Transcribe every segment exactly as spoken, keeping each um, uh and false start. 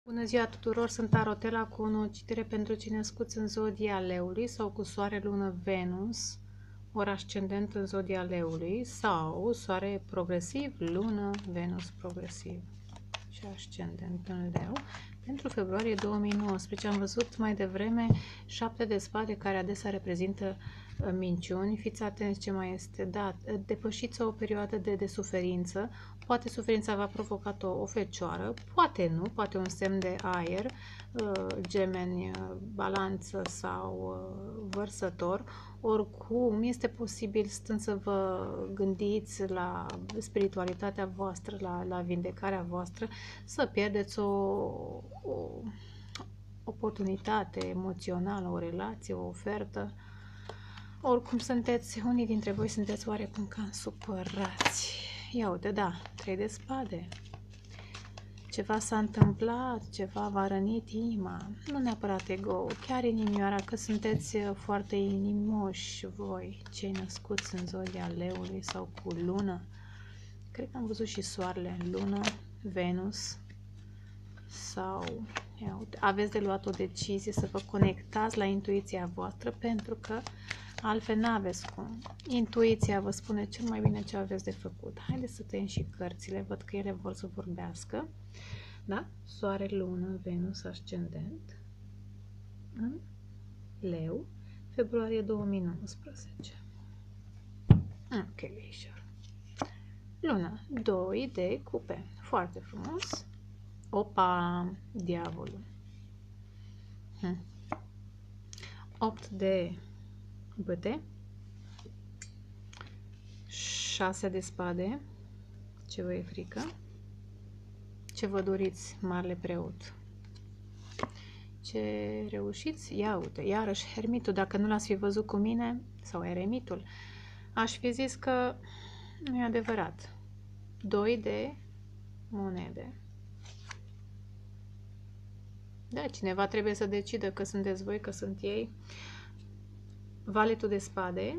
Bună ziua tuturor, sunt Tarotela cu o nouă citire pentru cei născuți în zodia Leului sau cu Soare, Lună, Venus, ori ascendent în zodia Leului sau Soare progresiv, Lună, Venus progresiv și ascendent în Leu pentru februarie două mii nouăsprezece. Am văzut mai devreme șapte de spade care adesea reprezintă minciuni. Fiți atenți ce mai este. Da, depășiți o perioadă de, de suferință. Poate suferința v-a provocat o, o fecioară, poate nu, poate un semn de aer, gemeni, balanță sau vărsător. Oricum, este posibil, stând să vă gândiți la spiritualitatea voastră, la, la vindecarea voastră, să pierdeți o, o oportunitate emoțională, o relație, o ofertă. Oricum sunteți, unii dintre voi sunteți oarecum cam supărați. Ia uite, da, trei de spade. Ceva s-a întâmplat, ceva v-a rănit inima, nu neapărat ego, chiar inimioara, că sunteți foarte inimoși voi, cei născuți în zodia Leului sau cu lună. Cred că am văzut și soarele în lună, Venus, sau ia uite, aveți de luat o decizie să vă conectați la intuiția voastră, pentru că altfel n-aveți cum. Intuiția vă spune cel mai bine ce aveți de făcut. Haideți să tăiem și cărțile, văd că ele vor să vorbească. Da? Soare, Lună, Venus, ascendent în Leu, februarie două mii nouăsprezece. Ok, ușor. Luna, doi de cupe. Foarte frumos. Opa, diavolul. Hm. opt de bâte. șase de spade. Ce vă e frică? Ce vă doriți, Marele Preot? Ce reușiți? Ia uite, iarăși Hermitul. Dacă nu l-ați fi văzut cu mine, sau Eremitul, aș fi zis că nu e adevărat. Doi de monede. Da, cineva trebuie să decidă că sunteți voi, că sunt ei. Valetul de spade.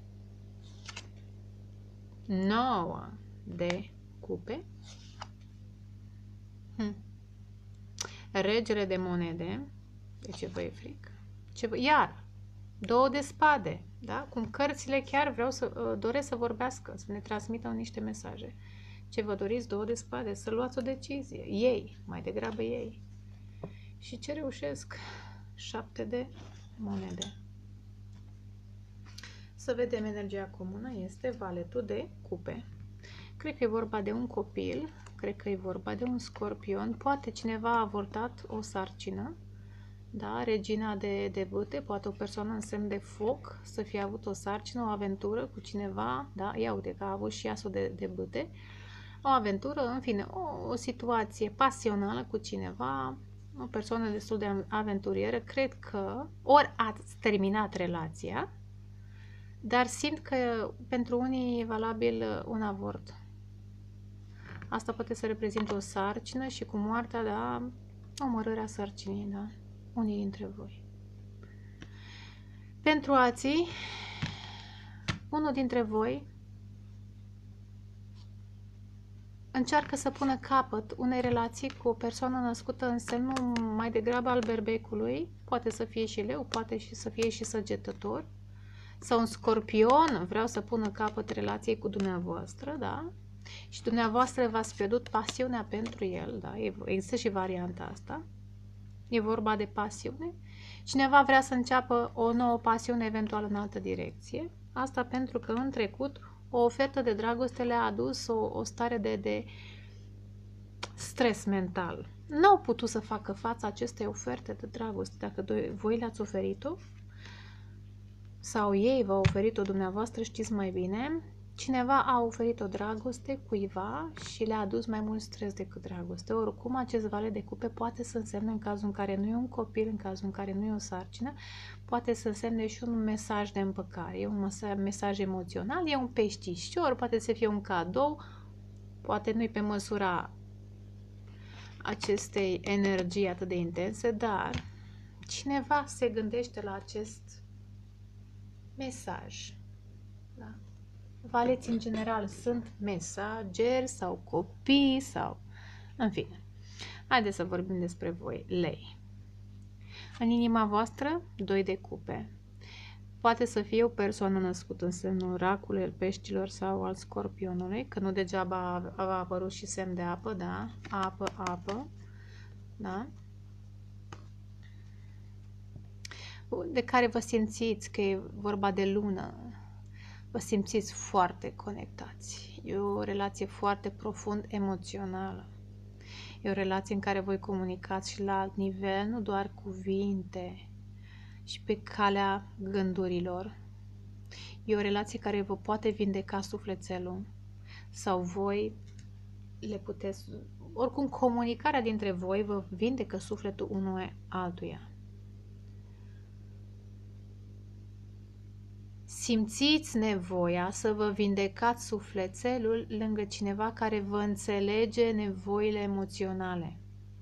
nouă de cupe. Hm. Regele de monede. De ce vă e frică? Ce vă... Iar, două de spade. Da? Cum cărțile chiar vreau să doresc să vorbească, să ne transmită niște mesaje. Ce vă doriți? Două de spade. Să luați o decizie. Ei, mai degrabă ei. Și ce reușesc? Șapte de monede. Să vedem energia comună. Este valetul de cupe. Cred că e vorba de un copil. Cred că e vorba de un scorpion. Poate cineva a avortat o sarcină. Da? Regina de, de bâte. Poate o persoană în semn de foc să fie avut o sarcină, o aventură cu cineva. Da? Ia uite că a avut și asul de, de bâte. O aventură, în fine, o, o situație pasională cu cineva. O persoană destul de aventurieră. Cred că ori ați terminat relația, dar simt că pentru unii e valabil un avort. Asta poate să reprezinte o sarcină și cu moartea, da, omorârea sarcinii, da, unii dintre voi. Pentru alții, unul dintre voi încearcă să pună capăt unei relații cu o persoană născută în semnul mai degrabă al berbecului, poate să fie și leu, poate și să fie și săgetător, sau un scorpion, vreau să pună capăt relației cu dumneavoastră, da? Și dumneavoastră v-ați pierdut pasiunea pentru el, da? Există și varianta asta. E vorba de pasiune. Cineva vrea să înceapă o nouă pasiune, eventual în altă direcție. Asta pentru că în trecut o ofertă de dragoste le-a adus o, o stare de, de stres mental. Nu au putut să facă față acestei oferte de dragoste. Dacă voi le-ați oferit-o sau ei v-au oferit-o dumneavoastră, știți mai bine. Cineva a oferit o dragoste cuiva și le-a adus mai mult stres decât dragoste. Oricum, acest vale de cupe poate să însemne, în cazul în care nu e un copil, în cazul în care nu e o sarcină, poate să însemne și un mesaj de împăcare. E un mesaj emoțional, e un peștișor, poate să fie un cadou, poate nu-i pe măsura acestei energii atât de intense, dar cineva se gândește la acest mesaj. Da? Valeți în general sunt mesageri sau copii sau, în fine. Haideți să vorbim despre voi. Lei. În inima voastră, doi de cupe. Poate să fie o persoană născută în semnul racului, al peștilor sau al scorpionului, că nu degeaba a apărut și semn de apă, da? Apă, apă, da? De care vă simțiți că e vorba de lună, vă simțiți foarte conectați. E o relație foarte profund emoțională. E o relație în care voi comunicați și la alt nivel, nu doar cuvinte, și pe calea gândurilor. E o relație care vă poate vindeca sufletelul sau voi le puteți... Oricum, comunicarea dintre voi vă vindecă sufletul unul altuia. Simțiți nevoia să vă vindecați sufletelul lângă cineva care vă înțelege nevoile emoționale.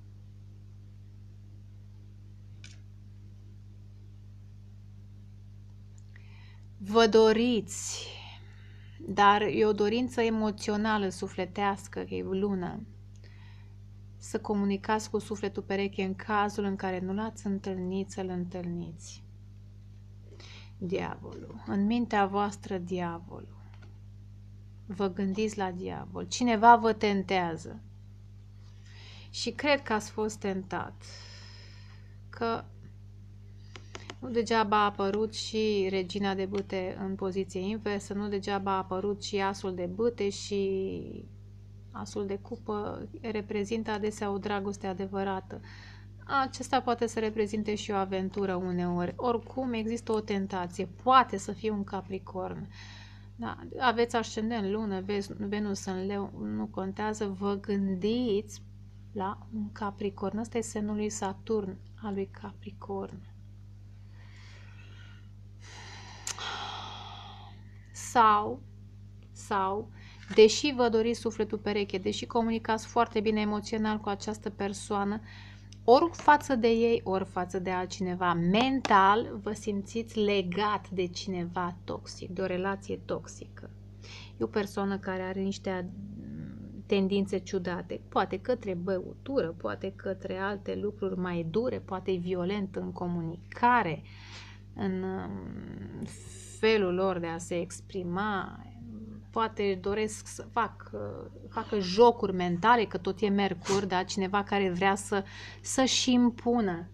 Vă doriți, dar e o dorință emoțională, sufletească, că e lună, să comunicați cu sufletul pereche în cazul în care nu l-ați întâlnit, să-l întâlniți. Diavolul. În mintea voastră, diavolul. Vă gândiți la diavol. Cineva vă tentează. Și cred că ați fost tentat. Că nu degeaba a apărut și regina de bâte în poziție inversă, nu degeaba a apărut și asul de bâte și asul de cupă reprezintă adesea o dragoste adevărată. Acesta poate să reprezinte și o aventură uneori. Oricum există o tentație. Poate să fie un Capricorn. Da, aveți ascendent, lună, Venus în Leu, nu contează. Vă gândiți la un Capricorn. Ăsta e semnul lui Saturn, al lui Capricorn. Sau, sau, deși vă doriți sufletul pereche, deși comunicați foarte bine emoțional cu această persoană, ori față de ei, ori față de altcineva, mental vă simțiți legat de cineva toxic, de o relație toxică. E o persoană care are niște tendințe ciudate, poate către băutură, poate către alte lucruri mai dure, poate e violent în comunicare, în felul lor de a se exprima, poate doresc să fac, facă jocuri mentale, că tot e Mercur, da? Cineva care vrea să, să-și impună.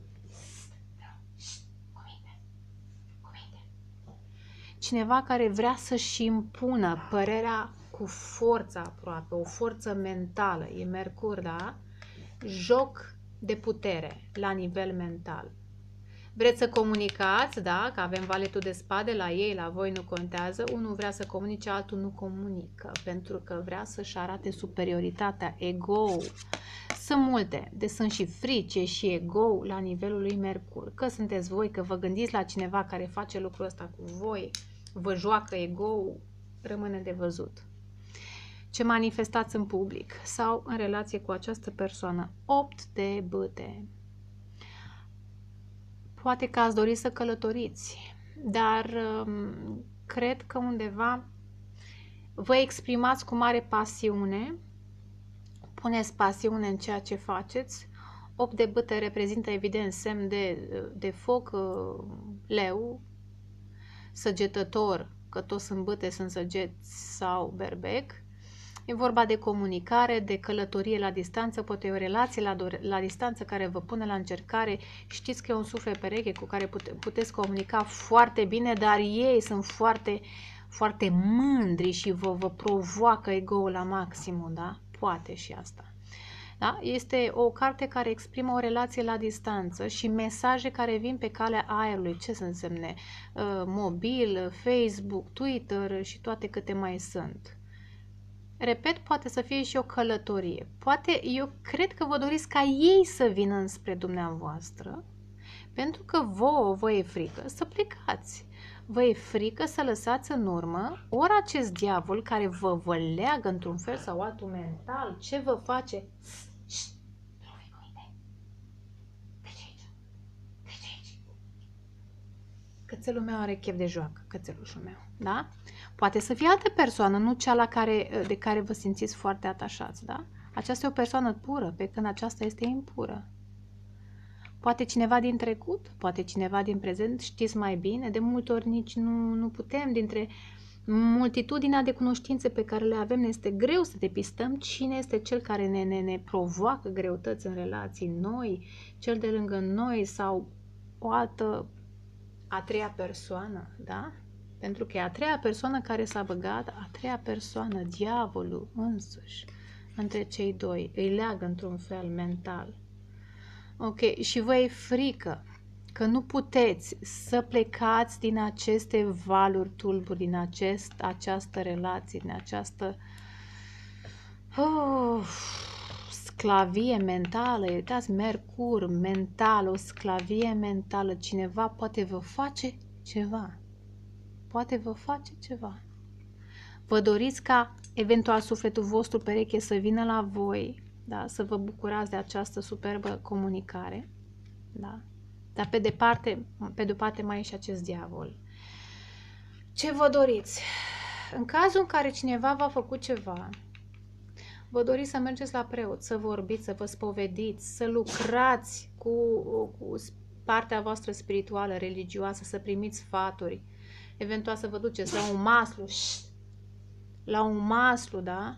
Cineva care vrea să-și impună părerea cu forță aproape, o forță mentală, e Mercur, da? Joc de putere la nivel mental. Vreți să comunicați, da? Că avem valetul de spade, la ei, la voi nu contează. Unul vrea să comunice, altul nu comunică, pentru că vrea să-și arate superioritatea, ego-ul. Sunt multe, de sunt și frice și ego la nivelul lui Mercur. Că sunteți voi, că vă gândiți la cineva care face lucrul ăsta cu voi, vă joacă ego-ul, rămâne de văzut. Ce manifestați în public sau în relație cu această persoană. opt de bâte. Poate că ați dori să călătoriți, dar um, cred că undeva vă exprimați cu mare pasiune, puneți pasiune în ceea ce faceți. opt de bâte reprezintă evident semn de, de foc, leu, săgetător, că toți sunt bâte, sunt săgeți sau berbec. E vorba de comunicare, de călătorie la distanță, poate e o relație la, la distanță care vă pune la încercare. Știți că e un suflet pereche cu care pute, puteți comunica foarte bine, dar ei sunt foarte, foarte mândri și vă, vă provoacă ego-ul la maximum, da? Poate și asta. Da? Este o carte care exprimă o relație la distanță și mesaje care vin pe calea aerului. Ce să însemne? Uh, mobil, Facebook, Twitter și toate câte mai sunt. Repet, poate să fie și o călătorie. Poate, eu cred că vă doriți ca ei să vină înspre dumneavoastră, pentru că vouă vă e frică să plecați. Vă e frică să lăsați în urmă ori acest diavol care vă, vă leagă într-un fel sau altul mental. Ce vă face? Cățelul meu are chef de joacă, cățelușul meu, da? Poate să fie altă persoană, nu cea la care, de care vă simțiți foarte atașați, da? Aceasta e o persoană pură, pe când aceasta este impură. Poate cineva din trecut, poate cineva din prezent, știți mai bine, de multe ori nici nu, nu putem, dintre multitudinea de cunoștințe pe care le avem, ne este greu să depistăm cine este cel care ne, ne, ne provoacă greutăți în relații, noi, cel de lângă noi sau o altă, a treia persoană, da? Pentru că e a treia persoană care s-a băgat, a treia persoană, diavolul însuși, între cei doi, îi leagă într-un fel mental. Ok, și vă e frică că nu puteți să plecați din aceste valuri tulburi, din acest, această relație, din această oh, sclavie mentală. Uitați, Mercur, mental, o sclavie mentală. Cineva poate vă face ceva. Poate vă face ceva. Vă doriți ca eventual sufletul vostru pereche să vină la voi, da? Să vă bucurați de această superbă comunicare, da? Dar pe departe, pe de-o parte mai e și acest diavol. Ce vă doriți? În cazul în care cineva v-a făcut ceva, vă doriți să mergeți la preot, să vorbiți, să vă spovediți, să lucrați cu, cu partea voastră spirituală, religioasă, să primiți sfaturi, eventual să vă duceți la un maslu, la un maslu, da?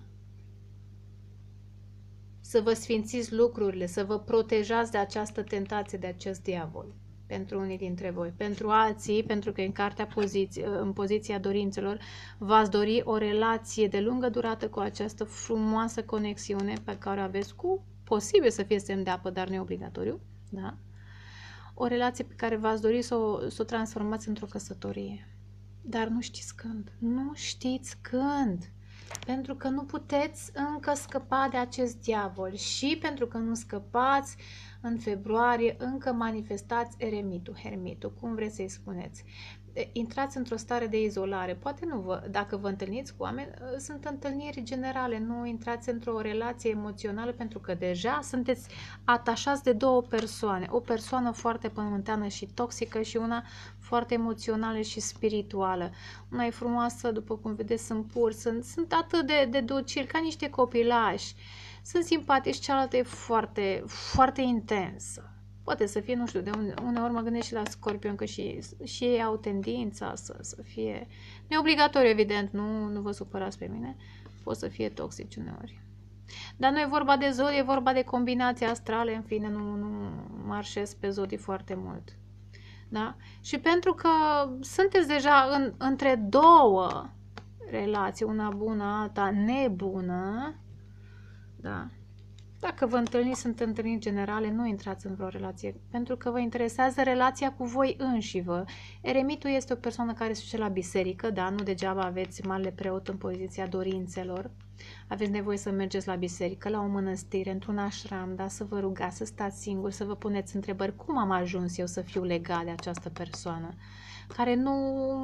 Să vă sfințiți lucrurile, să vă protejați de această tentație, de acest diavol. Pentru unii dintre voi. Pentru alții, pentru că în cartea poziție, în poziția dorințelor, v-ați dori o relație de lungă durată cu această frumoasă conexiune pe care o aveți cu, posibil să fie semn de apă, dar nu e obligatoriu, da? O relație pe care v-ați dori să o, să o transformați într-o căsătorie. Dar nu știți când. Nu știți când. Pentru că nu puteți încă scăpa de acest diavol și pentru că nu scăpați, în februarie încă manifestați eremitul, hermitul, cum vreți să-i spuneți. Intrați într-o stare de izolare. Poate nu vă, dacă vă întâlniți cu oameni, sunt întâlniri generale, nu intrați într-o relație emoțională pentru că deja sunteți atașați de două persoane. O persoană foarte pământeană și toxică și una foarte emoțională și spirituală. Una e frumoasă, după cum vedeți, sunt pur, sunt, sunt atât de, de docili, ca niște copilași. Sunt simpatici, cealaltă e foarte, foarte intensă. Poate să fie, nu știu, de une, uneori mă gândesc și la Scorpion, că și, și ei au tendința să, să fie, nu e obligatoriu, evident, nu, nu vă supărați pe mine, pot să fie toxici uneori. Dar nu e vorba de zodii, e vorba de combinații astrale, în fine, nu, nu marșez pe zodii foarte mult. Da? Și pentru că sunteți deja în, între două relații, una bună, alta nebună, da? Dacă vă întâlniți, sunt întâlniri generale, nu intrați în vreo relație, pentru că vă interesează relația cu voi înșivă. Eremitul este o persoană care se duce la biserică, da? Nu degeaba aveți marele preot în poziția dorințelor. Aveți nevoie să mergeți la biserică, la o mănăstire, într-un ashram, da? Să vă rugați, să stați singuri, să vă puneți întrebări. Cum am ajuns eu să fiu legat de această persoană care nu,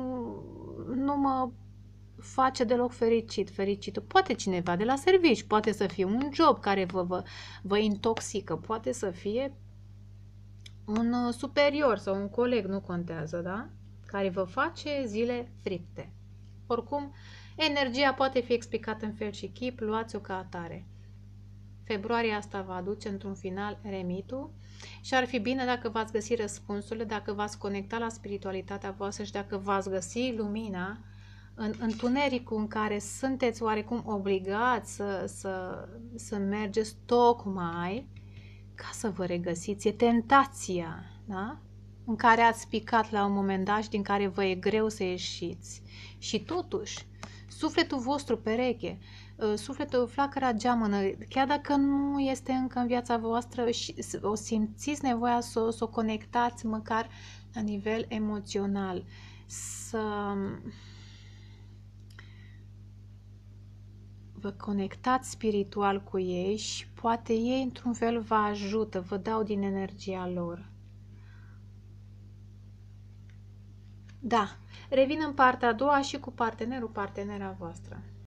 nu mă face deloc fericit, fericitul. Poate cineva de la servici, poate să fie un job care vă, vă, vă intoxică, poate să fie un superior sau un coleg, nu contează, da? Care vă face zile fripte. Oricum, energia poate fi explicată în fel și chip, luați-o ca atare. Februarie asta va aduce într-un final eremitul și ar fi bine dacă v-ați găsi răspunsurile, dacă v-ați conecta la spiritualitatea voastră și dacă v-ați găsi lumina în întunericul în care sunteți oarecum obligați să, să, să mergeți tocmai ca să vă regăsiți. E tentația, da? În care ați picat la un moment dat și din care vă e greu să ieșiți. Și totuși, sufletul vostru pereche, sufletul flacăra geamănă, chiar dacă nu este încă în viața voastră și o simțiți nevoia să, să o conectați măcar la nivel emoțional, să vă conectați spiritual cu ei și poate ei într-un fel vă ajută, vă dau din energia lor. Da, revin în partea a doua și cu partenerul, partenera voastră.